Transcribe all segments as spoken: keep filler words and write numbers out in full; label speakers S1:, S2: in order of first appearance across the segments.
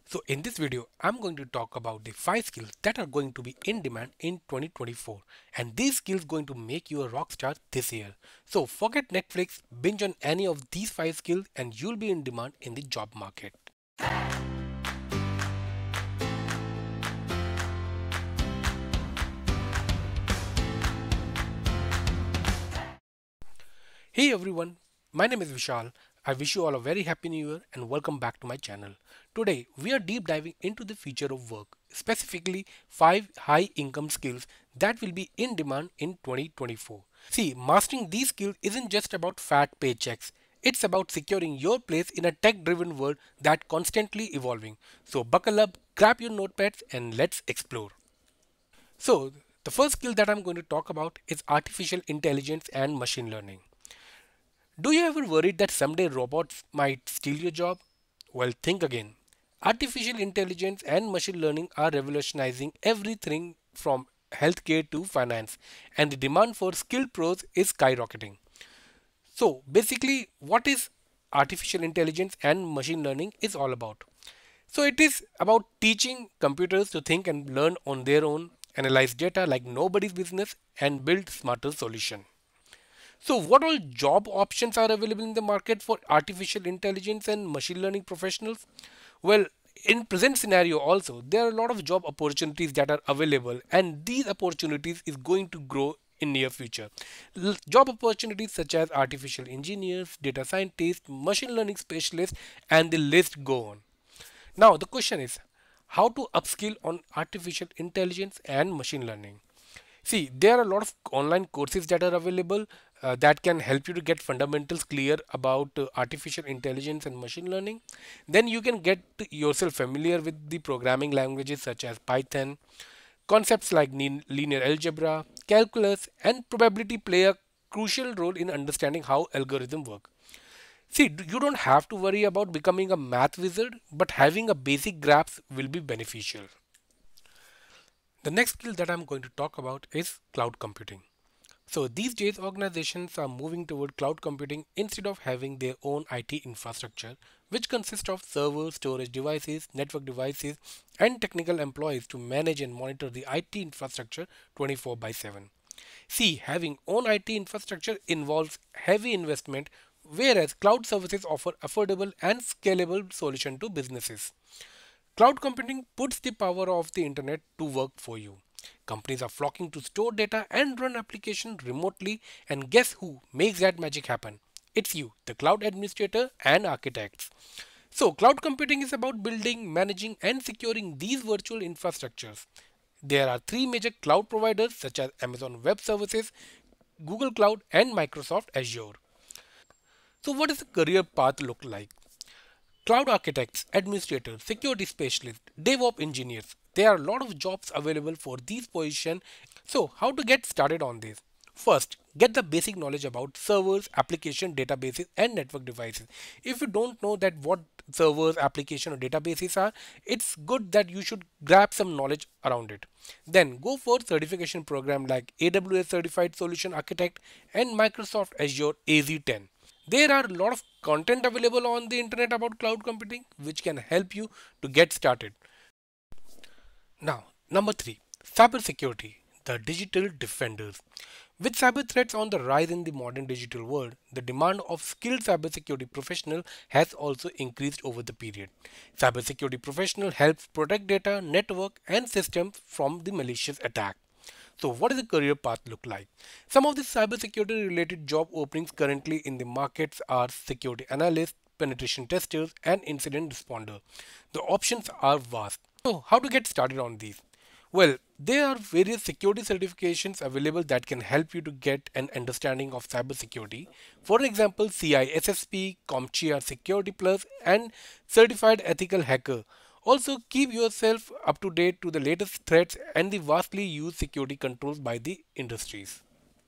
S1: So in this video, I'm going to talk about the five skills that are going to be in demand in twenty twenty-four. And these skills going to make you a rock star this year. So forget Netflix, binge on any of these five skills and you'll be in demand in the job market. Hey everyone, my name is Vishal. I wish you all a very happy new year and welcome back to my channel. Today we are deep diving into the future of work, specifically five high income skills that will be in demand in twenty twenty-four. See, mastering these skills isn't just about fat paychecks. It's about securing your place in a tech driven world that's constantly evolving. So buckle up, grab your notepads and let's explore. So the first skill that I'm going to talk about is artificial intelligence and machine learning. Do you ever worry that someday robots might steal your job? Well, think again. Artificial intelligence and machine learning are revolutionizing everything from healthcare to finance, and the demand for skilled pros is skyrocketing. So, basically, what is artificial intelligence and machine learning is all about? So, it is about teaching computers to think and learn on their own, analyze data like nobody's business, and build smarter solutions. So, what all job options are available in the market for artificial intelligence and machine learning professionals? Well, in present scenario also, there are a lot of job opportunities that are available, and these opportunities is going to grow in near future. L- job opportunities such as artificial engineers, data scientists, machine learning specialists, and the list go on. Now, the question is how to upskill on artificial intelligence and machine learning. See, there are a lot of online courses that are available uh, that can help you to get fundamentals clear about uh, artificial intelligence and machine learning. Then you can get yourself familiar with the programming languages such as Python. Concepts like nin- linear algebra, calculus, and probability play a crucial role in understanding how algorithms work. See, d- you don't have to worry about becoming a math wizard, but having a basic grasp will be beneficial. The next skill that I'm going to talk about is cloud computing. So these days organizations are moving toward cloud computing instead of having their own I T infrastructure, which consists of servers, storage devices, network devices, and technical employees to manage and monitor the I T infrastructure twenty-four by seven. See, having own I T infrastructure involves heavy investment, whereas cloud services offer affordable and scalable solution to businesses. Cloud computing puts the power of the internet to work for you. Companies are flocking to store data and run applications remotely, and guess who makes that magic happen? It's you, the cloud administrator and architects. So, cloud computing is about building, managing, and securing these virtual infrastructures. There are three major cloud providers such as Amazon Web Services, Google Cloud, and Microsoft Azure. So, what does the career path look like? Cloud architects, administrators, security specialists, DevOps engineers. There are a lot of jobs available for these positions. So, how to get started on this? First, get the basic knowledge about servers, application, databases, and network devices. If you don't know that what servers, application, or databases are, it's good that you should grab some knowledge around it. Then go for certification program like A W S Certified Solution Architect and Microsoft Azure A Z ten. There are a lot of content available on the internet about cloud computing which can help you to get started. Now, number three, cybersecurity, the digital defenders. With cyber threats on the rise in the modern digital world, the demand of skilled cybersecurity professionals has also increased over the period. Cybersecurity professional helps protect data, network, and systems from the malicious attack. So, what does the career path look like? Some of the cybersecurity related job openings currently in the markets are security analyst, penetration testers, and incident responder. The options are vast. So, how to get started on these? Well, there are various security certifications available that can help you to get an understanding of cybersecurity. For example, C I S S P, CompTIA Security Plus, and Certified Ethical Hacker. Also, keep yourself up to date to the latest threats and the vastly used security controls by the industries.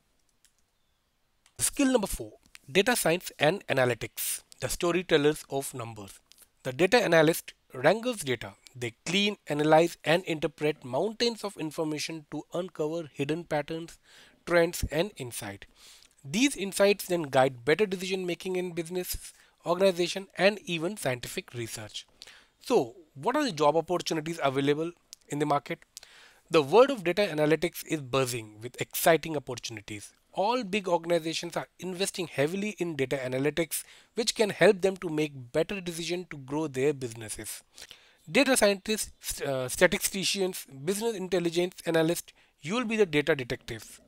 S1: Skill number four, data science and analytics, the storytellers of numbers. The data analyst wrangles data. They clean, analyze, and interpret mountains of information to uncover hidden patterns, trends, and insight. These insights then guide better decision making in business, organization, and even scientific research. So, What are the job opportunities available in the market? The world of data analytics is buzzing with exciting opportunities. All big organizations are investing heavily in data analytics, which can help them to make better decisions to grow their businesses. Data scientists, uh, statisticians, business intelligence analysts, you will be the data detectives.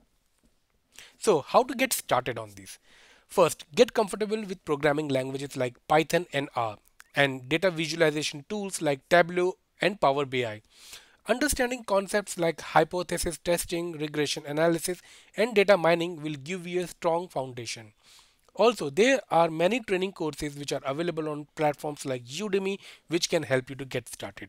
S1: So, how to get started on these? First, get comfortable with programming languages like Python and R, and data visualization tools like Tableau and Power B I. Understanding concepts like hypothesis testing, regression analysis, and data mining will give you a strong foundation. Also, there are many training courses which are available on platforms like Udemy, which can help you to get started.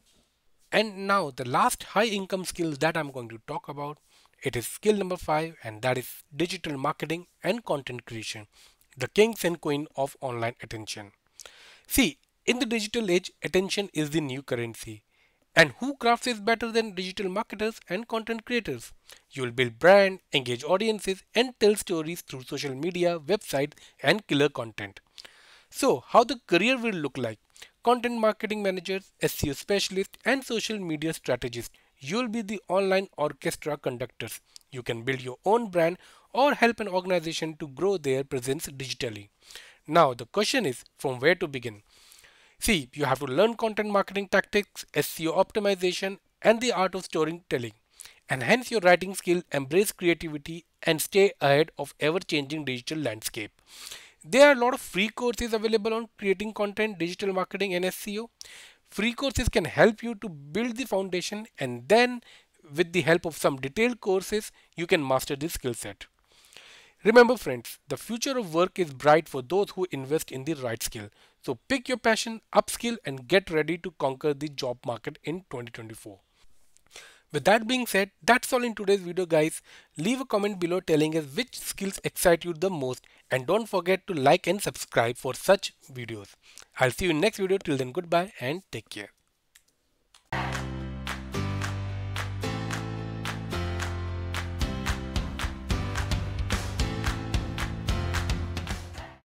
S1: And now the last high income skill that I'm going to talk about, it is skill number five, and that is digital marketing and content creation, the kings and queen of online attention. See, in the digital age, attention is the new currency. And who crafts is better than digital marketers and content creators? You will build brand, engage audiences, and tell stories through social media, websites, and killer content. So, how the career will look like? Content marketing managers, S E O specialists, and social media strategists. You'll be the online orchestra conductors. You can build your own brand or help an organization to grow their presence digitally. Now, the question is from where to begin? See, you have to learn content marketing tactics, S E O optimization, and the art of storytelling. Enhance your writing skill, embrace creativity, and stay ahead of ever changing digital landscape. There are a lot of free courses available on creating content, digital marketing, and S E O. Free courses can help you to build the foundation, and then with the help of some detailed courses, you can master this skill set. Remember friends, the future of work is bright for those who invest in the right skill. So pick your passion, upskill, and get ready to conquer the job market in twenty twenty-four. With that being said, that's all in today's video guys. Leave a comment below telling us which skills excite you the most, and don't forget to like and subscribe for such videos. I'll see you in next video. Till then, goodbye and take care.